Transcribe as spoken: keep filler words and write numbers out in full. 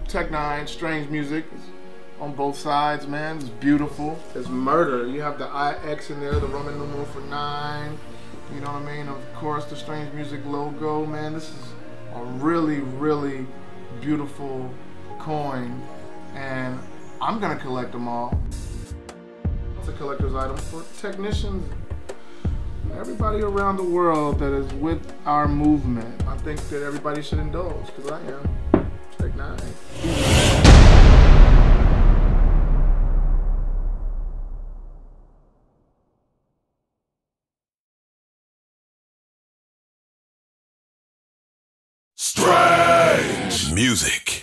Tech Nine, Strange Music. It's on both sides, man. It's beautiful. It's murder. You have the I X in there, the Roman numeral for nine. You know what I mean? Of course, the Strange Music logo, man. This is a really, really beautiful coin, and I'm gonna collect them all. It's a collector's item for technicians, everybody around the world that is with our movement. I think that everybody should indulge, because I am. Tech Nine. Strange Music.